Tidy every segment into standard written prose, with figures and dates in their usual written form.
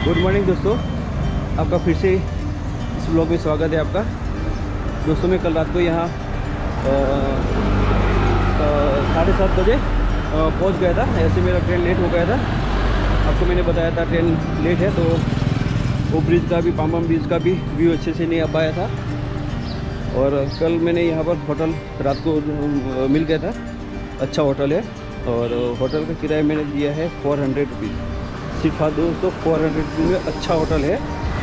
Good morning दोस्तों, आपका फिर से इस ब्लॉग में स्वागत है आपका। दोस्तों मैं कल रात को यहाँ 7:30 बजे पहुँच गया था। ऐसे मेरा ट्रेन लेट हो गया था। आपको मैंने बताया था ट्रेन लेट है, तो वो ब्रिज का भी, पाम्बम ब्रिज का भी व्यू अच्छे से नहीं आ पाया था। और कल मैंने यहाँ पर होटल रात को मिल गया था, अच्छा होटल है। और होटल का किराया मैंने दिया है 400 रुपीज़ सिर्फ। हाँ दोस्तों, 400 रुपीज़ में अच्छा होटल है।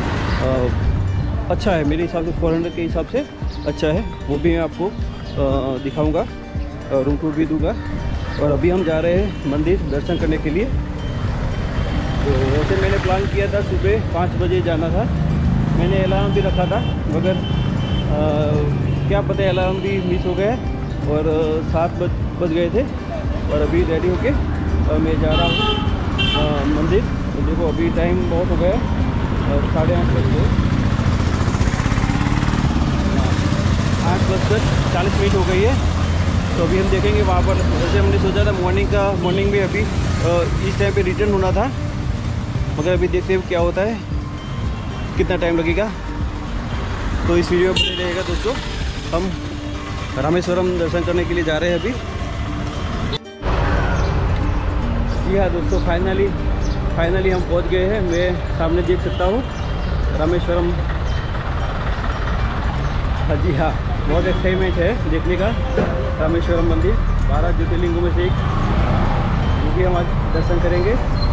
अच्छा है मेरे हिसाब से, 400 के हिसाब से अच्छा है। वो भी मैं आपको दिखाऊंगा, रूम टूर भी दूंगा। और अभी हम जा रहे हैं मंदिर दर्शन करने के लिए। तो वैसे मैंने प्लान किया था सुबह 5 बजे जाना था। मैंने अलार्म भी रखा था, मगर क्या पता है अलार्म भी मिस हो गया और 7 बज गए थे। और अभी रेडी होके मैं जा रहा हूँ मंदिर। तो देखो अभी टाइम बहुत हो गया है, 8:30 बज गए, 8:40 हो गई है। तो अभी हम देखेंगे वहाँ पर। वैसे हमने सोचा था मॉर्निंग में अभी इस टाइम पे रिटर्न होना था, मगर अभी देखते हैं क्या होता है, कितना टाइम लगेगा। तो इस वीडियो में बने रहेगा दोस्तों। हम रामेश्वरम दर्शन करने के लिए जा रहे हैं अभी। जी हाँ दोस्तों, फाइनली हम पहुंच गए हैं। मैं सामने देख सकता हूँ रामेश्वरम। हाँ जी हाँ, बहुत एक्साइटमेंट है देखने का रामेश्वरम मंदिर। 12 ज्योतिर्लिंगों में से एक, वो भी हम आज दर्शन करेंगे।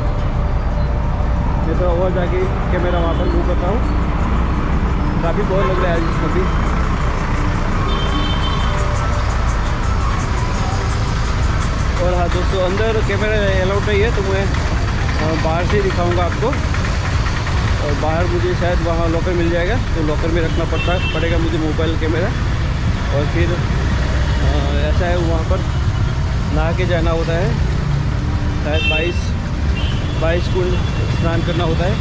मैं तो और जाके कैमरा वहाँ पर मूव करता हूँ। काफ़ी बहुत लग रहा है आज अभी। और हाँ दोस्तों, अंदर कैमरा अलाउड नहीं है, तो मैं बाहर से दिखाऊंगा आपको। और बाहर मुझे शायद वहाँ लॉकर मिल जाएगा, तो लॉकर में रखना पड़ेगा मुझे मोबाइल कैमरा। और फिर ऐसा है, वहाँ पर नहा के जाना होता है। शायद 22 कुंड स्नान करना होता है।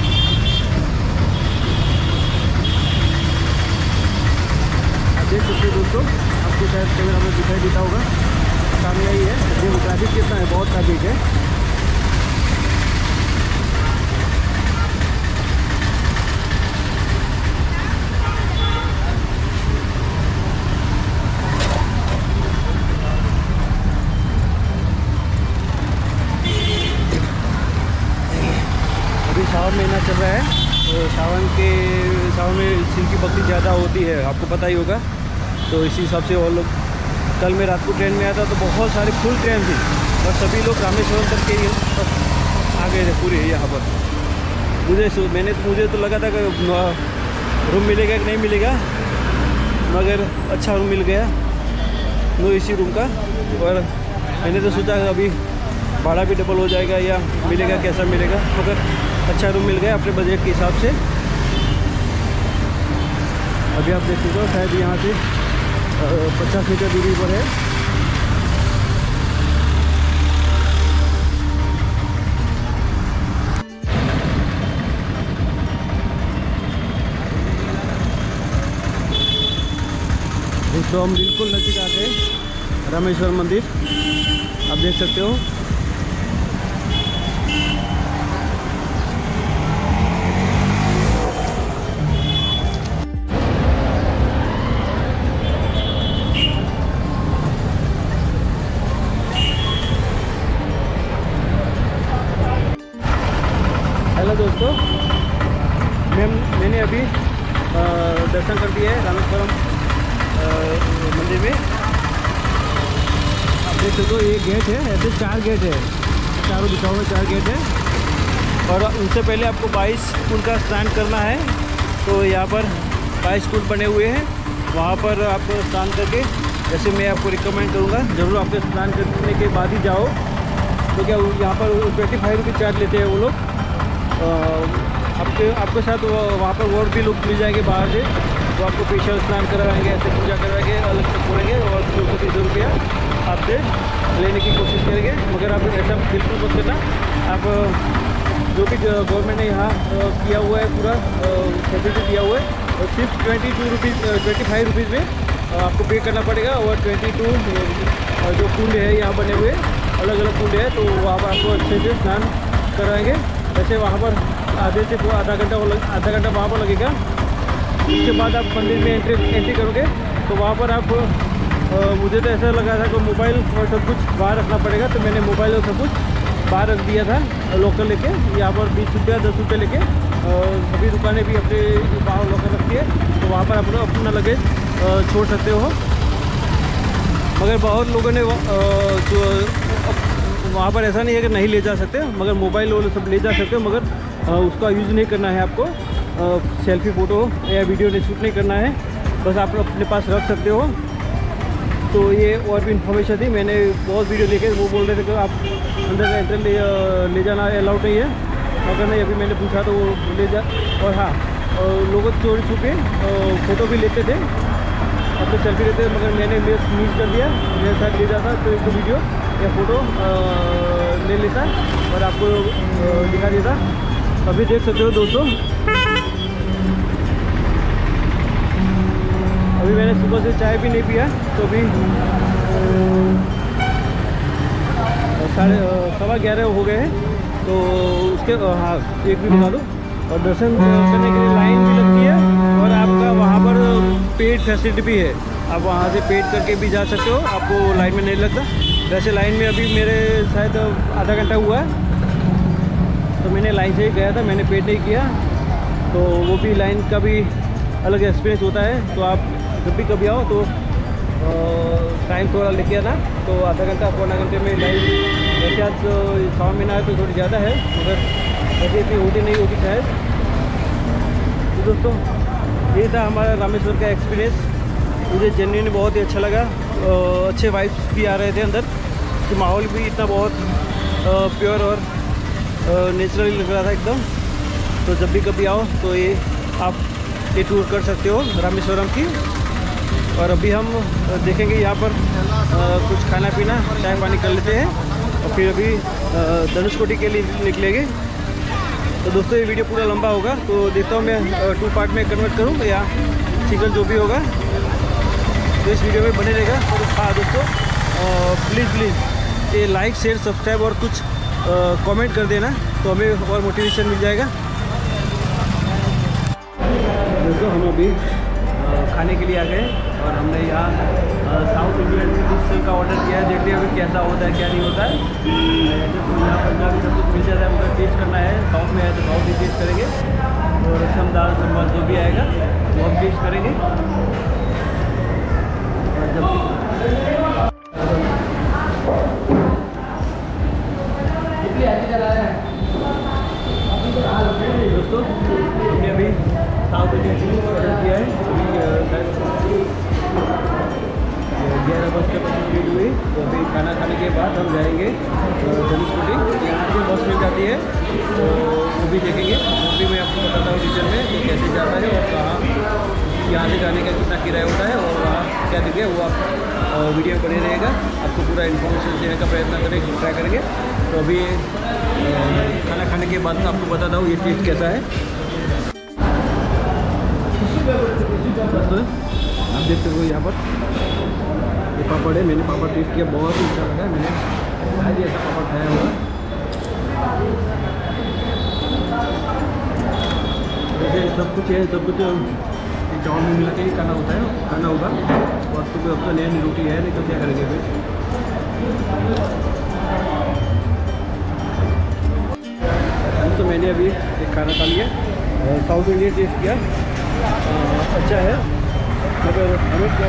आप देख सकते हैं दोस्तों, आपको शायद कैमरा में दिखाई देता होगा, सामने ही है। देखो ट्रैफिक कितना है, बहुत ट्रैफिक है। अभी सावन महीना चल रहा है, तो सावन में सिल की भक्ति ज़्यादा होती है, आपको पता ही होगा। तो इसी हिसाब से वो लोग, कल मैं रात को ट्रेन में आया था तो बहुत सारी फुल ट्रेन थी, और सभी लोग रामेश्वरम तक के आ गए थे पूरे यहाँ पर। मुझे तो लगा था कि रूम मिलेगा कि नहीं मिलेगा, मगर अच्छा रूम मिल गया, नो एसी रूम का। और मैंने तो सोचा अभी भाड़ा भी डबल हो जाएगा या मिलेगा, कैसा मिलेगा, मगर अच्छा रूम मिल गया अपने बजट के हिसाब से। अभी आप देख सकते हो, शायद यहाँ से 50 मीटर दूरी पर है। तो हम बिल्कुल नज़दीक आ गए रामेश्वर मंदिर, आप देख सकते हो। हेलो दोस्तों, मैंने अभी दर्शन कर दिए है रामेश्वरम मंदिर में। आप देख सकते हो, ये गेट है, ऐसे 4 गेट है, चारों दिशाओं में 4 गेट है। और उनसे पहले आपको 22 कुंड का स्नान करना है। तो यहाँ पर 22 कुंड बने हुए हैं, वहाँ पर आप स्नान करके, जैसे मैं आपको रिकमेंड करूँगा, ज़रूर आपके स्नान करने के बाद ही जाओ। तो क्या यहाँ पर 25 रुपये चार्ज लेते हैं वो लोग। आपके साथ वहाँ पर और भी लोग मिल जाएंगे बाहर से, तो आपको स्पेशल स्नान करवाएंगे, ऐसे पूजा करवाएंगे, अलग से बोलेंगे, और 230 रुपया आपसे लेने की कोशिश करेंगे। मगर आप ऐसा बिल्कुल मत करना। आप जो भी गवर्नमेंट ने यहाँ किया हुआ है, पूरा फैसिलिटी दिया हुआ है, और सिर्फ 25 रुपीज़ में आपको पे करना पड़ेगा। और 22 जो कुंड है यहाँ बने हुए, अलग अलग कुंड है, तो वहाँ पर आपको अच्छे से स्नान कराएंगे। वैसे वहाँ पर आधे से आधा घंटा वहाँ पर लगेगा। उसके बाद आप मंदिर में एंट्री करोगे तो वहाँ पर आप मुझे तो ऐसा लगा था कि मोबाइल और सब कुछ बाहर रखना पड़ेगा, तो मैंने मोबाइल और सब कुछ बाहर रख दिया था लॉकर लेके। यहाँ पर 20 रुपया 10 रुपये लेके सभी दुकानें भी अपने बाहर लॉकर रखती है, तो वहाँ पर आप लोग अपना लगेज छोड़ सकते हो। मगर बहुत लोगों ने वहाँ पर ऐसा नहीं है कि नहीं ले जा सकते, मगर मोबाइल वो सब ले जा सकते हो, मगर उसका यूज़ नहीं करना है आपको। सेल्फी फ़ोटो या वीडियो नहीं शूट नहीं करना है, बस आप अपने पास रख सकते हो। तो ये और भी इन्फॉर्मेशन थी। मैंने बहुत वीडियो देखे, वो बोल रहे थे कि आप अंदर एंटर ले जाना अलाउड नहीं है, अगर नहीं अभी मैंने पूछा तो वो ले जा। और हाँ, लोग चोरी छुपे फ़ोटो भी लेते थे, अपने सेल्फी लेते थे, मगर मैंने मिस कर दिया। मेरे साथ ले जाता तो एक वीडियो या फ़ोटो ले लेता और आपको दिखा देता। अभी देख सकते हो दोस्तों, अभी मैंने सुबह से चाय भी नहीं पिया, तो अभी 11:15 हो गए हैं। तो उसके हाँ एक भी बता दो। और दर्शन करने के लिए लाइन भी लगती है, और आपका वहाँ पर पेड फैसिलिटी भी है, आप वहाँ से पेड करके भी जा सकते हो, आपको लाइन में नहीं लगता। वैसे लाइन में अभी मेरे शायद आधा घंटा हुआ है, तो मैंने लाइन से ही गया था, मैंने पेड नहीं किया। तो वो भी लाइन का भी अलग एक्सपीरियंस होता है। तो आप जब भी कभी आओ तो टाइम थोड़ा लेके आना, तो आधा घंटा पौना घंटे में लाइन। वैसे आज सावन महीना है तो थोड़ी ज़्यादा है, मगर वैसे इतनी होती नहीं होगी शायद। तो दोस्तों ये था हमारा रामेश्वर का एक्सपीरियंस। मुझे जेन्युइन बहुत ही अच्छा लगा। अच्छे वाइब्स भी आ रहे थे अंदर, तो माहौल भी इतना बहुत प्योर और नेचुरली लग रहा था एकदम। तो जब भी कभी आओ तो ये आप ये टूर कर सकते हो रामेश्वरम की। और अभी हम देखेंगे यहाँ पर कुछ खाना पीना चाय पानी कर लेते हैं, और फिर अभी धनुषकोटी के लिए निकलेंगे। तो दोस्तों ये वीडियो पूरा लंबा होगा, तो देखता हूँ मैं 2 पार्ट में कन्वर्ट करूँ या सिंगल, जो भी होगा। तो इस वीडियो में बने रहेगा। तो हाँ दोस्तों, प्लीज़ ये लाइक शेयर सब्सक्राइब और कुछ कमेंट कर देना, तो हमें और मोटिवेशन मिल जाएगा। दोस्तों हम अभी खाने के लिए आ गए, और हमने यहाँ साउथ इंडियन डिश का ऑर्डर किया है। देखते हैं अभी कैसा होता है क्या नहीं होता है। यहाँ पंजाबी सब कुछ मिल जाता है, मगर टेस्ट करना है। साउथ में है तो साउथ ही टेस्ट करेंगे, और रसम दाल संभाल जो भी आएगा वो हम टेस्ट करेंगे। दोस्तों हमने अभी साउथ इंडियन डिश ऑर्डर किया है। अभी 11:25 हुई। तो अभी खाना खाने के बाद हम जाएंगे धनुषकोटी। यहाँ से बस मिल जाती है, तो वो भी देखेंगे। वो भी मैं आपको बताता हूँ डिटेल में कि कैसे जाता है और कहाँ यहाँ से जाने का कितना किराया होता है, और वहाँ क्या दिखे वो आप वीडियो बने रहेगा। आपको पूरा इन्फॉर्मेशन देने का प्रयत्न करेंगे, ट्राई करेंगे। तो अभी खाना खाने के बाद आपको बताता हूँ ये टेस्ट कैसा है। आप देख सकते हो यहाँ पर ये पापड़ है। मैंने पापड़ टेस्ट किया, बहुत ही अच्छा लगा। मैंने शायद ऐसा पापड़ खाया होगा। वैसे सब कुछ है, सब कुछ चावल में मिला के ही खाना होता है, खाना होगा। और तो कोई अब तो नई रोटी है नहीं, तो क्या करेंगे फिर। तो मैंने अभी एक खाना खा लिया, साउथ इंडियन टेस्ट किया, अच्छा है। मगर हमें क्या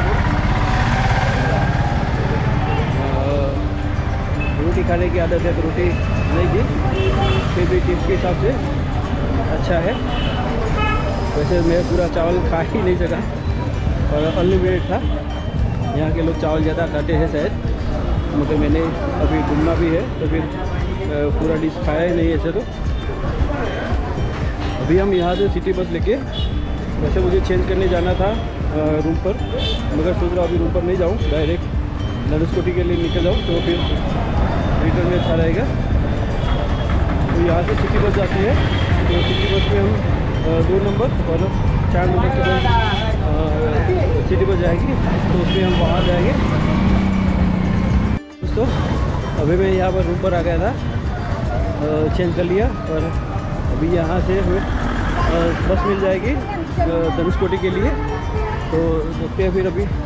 रोटी खाने की आदत है, तो रोटी नहीं थी, फिर भी टेस्ट के हिसाब से अच्छा है। वैसे मैं पूरा चावल खा ही नहीं सका, और अनलिमिटेड था। यहाँ के लोग चावल ज़्यादा खाते हैं शायद, मगर मैंने अभी घूमना भी है, तो फिर पूरा डिश खाया ही नहीं ऐसे। तो अभी हम यहाँ से सिटी बस लेके, वैसे मुझे चेंज करने जाना था रूम पर, मगर सोच रहा अभी रूम पर नहीं जाऊँ, डायरेक्ट धनुषकोटी के लिए निकल जाऊँ, तो फिर रिटर्न में अच्छा रहेगा। तो यहाँ से सिटी बस जाती है, तो सिटी बस में हम 2 नंबर और 4 नंबर के बस सिटी बस जाएगी, तो उसमें हम वहाँ जाएंगे। दोस्तों अभी मैं यहाँ पर रूम पर आ गया था, चेंज कर लिया, और अभी यहाँ से हमें बस मिल जाएगी धनुषकोटी के लिए, तो देखते हैं फिर। अभी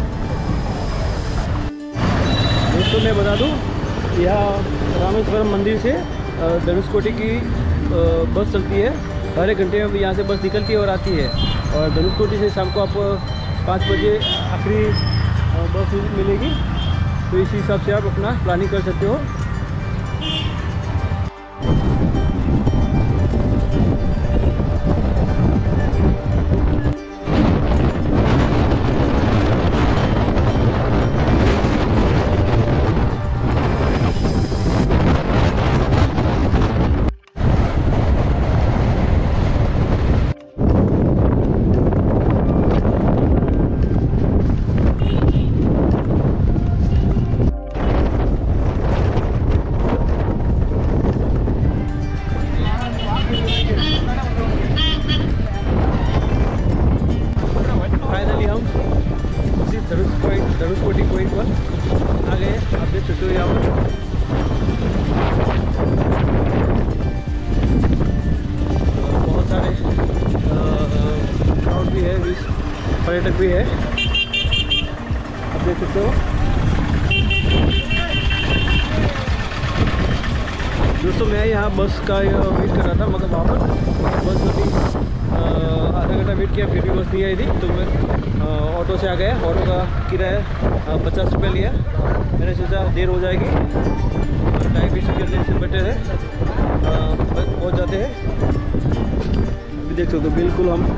दोस्तों मैं बता दूँ, यहाँ रामेश्वरम मंदिर से धनुषकोटी की बस चलती है। हर एक घंटे में यहाँ से बस निकलती है और आती है। और धनुषकोटी से शाम को आप 5 बजे आखिरी बस मिलेगी। तो इसी हिसाब से आप अपना प्लानिंग कर सकते हो। धनुषकोटी पॉइंट पर आ गए। आप देख सकते हो यहाँ पर बहुत सारे क्राउड भी है, पर्यटक भी है, आप देख सकते हो। दोस्तों मैं यहाँ बस का वेट कर रहा था, मतलब वहाँ पर बस अभी आधा घंटा वेट किया, फिर भी बस नहीं आई थी। तो मैं ऑटो से आ गया। ऑटो का किराया 50 रुपये लिया। मैंने सोचा देर हो जाएगी, टाइम वेस्ट करने से बेटर है पहुँच जाते हैं। अभी देख सकते हो बिल्कुल हम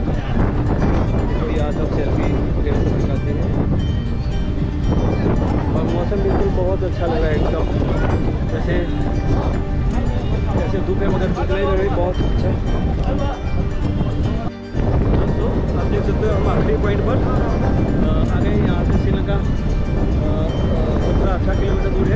यहाँ सब सेल्फी वगैरह सब दिखाते हैं। और मौसम बिल्कुल बहुत अच्छा लग रहा है एकदम, जैसे धूप है मगर धूप नहीं लग रही, बहुत अच्छा। दोस्तों आप देख सकते हो हम आखिरी पॉइंट पर आ गए। यहाँ से श्रीलंका 17-18 किलोमीटर दूर है।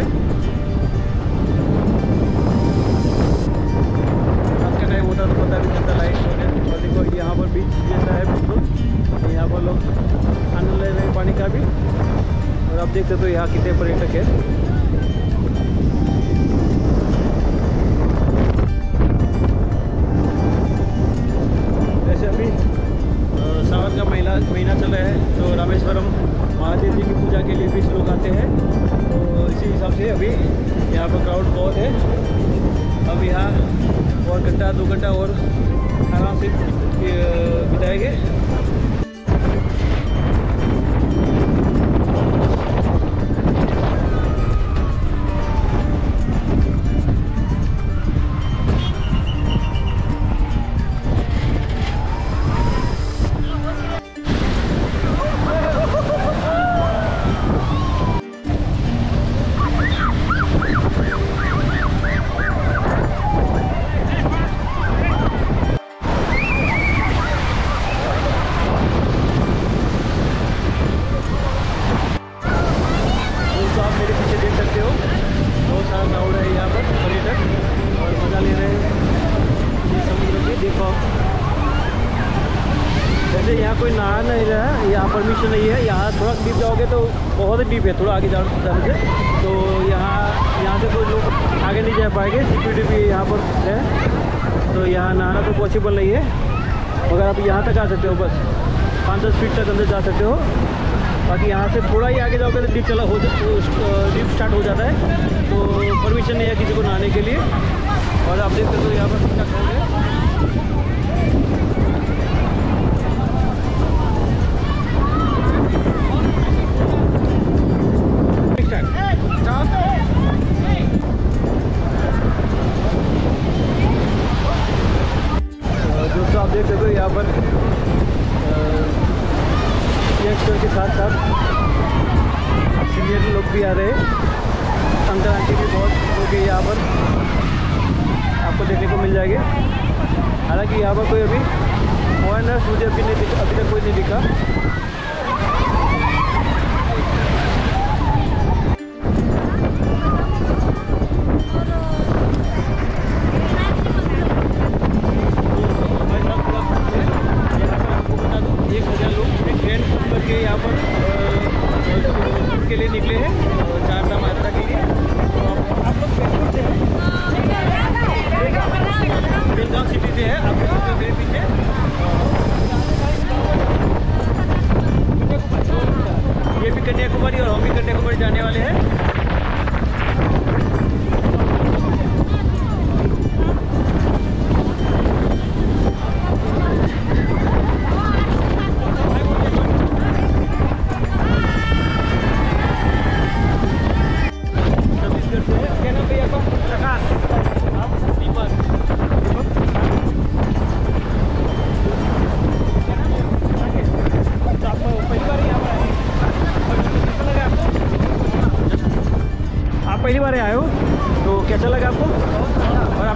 रात का टाइम होता तो पता भी चलता लाइट वगैरह। और देखो यहाँ पर बीच जैसा है बिल्कुल, यहाँ पर लोग आनंद ले रहे हैं पानी का भी। और आप देख सकते हो यहाँ कितने पर्यटक है। अभी सावन का महीना चल रहा है, तो रामेश्वरम महादेव जी की पूजा के लिए भी लोग आते हैं। तो इसी हिसाब से अभी यहाँ पर क्राउड बहुत है। अब यहाँ और घंटा 2 घंटा और आराम से बिताएंगे। वैसे यहाँ कोई नहा नहीं रहा है, यहाँ परमिशन नहीं है। यहाँ थोड़ा डीप जाओगे तो बहुत ही डीप है, थोड़ा आगे जाने से। तो यहाँ से कोई लोग आगे नहीं जा पाएंगे, सिक्योरिटी भी यहाँ पर है। तो यहाँ नहाना तो पॉसिबल नहीं है, मगर आप यहाँ तक आ सकते हो, बस 5-10 फीट तक अंदर जा सकते हो। बाकी यहाँ से थोड़ा ही आगे जाओगे तो डीप डीप स्टार्ट हो जाता है। तो परमिशन नहीं है किसी को नहाने के लिए। और आप देख सकते हो यहाँ पर कितना क्राउड है। दोस्तों आप देख सकते हो यहाँ पर यंगस्टर के साथ साथ सीनियर लोग भी आ रहे हैं, अंकल आंटी भी बहुत लोग हैं यहाँ पर, आपको देखने को मिल जाएंगे। हालांकि यहाँ पर कोई अभी फॉरेनर्स मुझे अभी तक कोई नहीं दिखा। यहाँ पर के लिए निकले हैं चारधाम यात्रा के लिए। तो आप लोग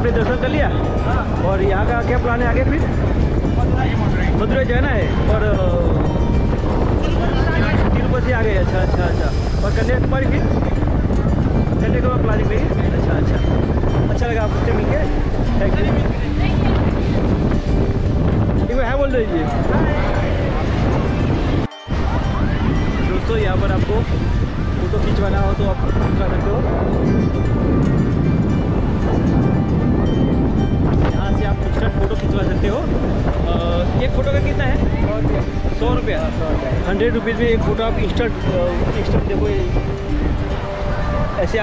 आपने दर्शन कर लिया? और यहाँ का क्या प्लान है आगे फिर? मदुरई जाना है और तिरुपति आ गए। अच्छा अच्छा अच्छा। और कन्याकुमारी फिर? कन्याकुमारी प्लानिंग नहीं? अच्छा अच्छा। अच्छा लगा आपसे मिल के। Thank you. है बोल दीजिए दोस्तों, यहाँ पर आपको फोटो खिंचवाना हो तो आप खिंचवा सकते हो। यहाँ से आप इंस्टेंट फ़ोटो खिंचवा सकते हो। एक फ़ोटो का कितना है? 100 रुपया। 100 रुपीज़ में एक फ़ोटो आप इंस्टेंट देखो ऐसे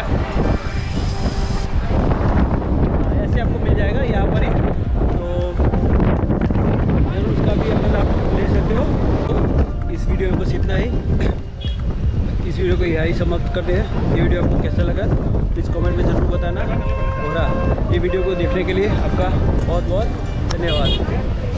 आपको मिल जाएगा यहाँ पर ही। तो जरूर उसका भी अपना आप ले सकते हो। तो इस वीडियो में बस इतना ही। इस वीडियो को यहीं समाप्त करते हैं। ये वीडियो आपको कैसा लगा प्लीज़ कमेंट में ज़रूर बताना। और ये वीडियो को देखने के लिए आपका बहुत बहुत धन्यवाद।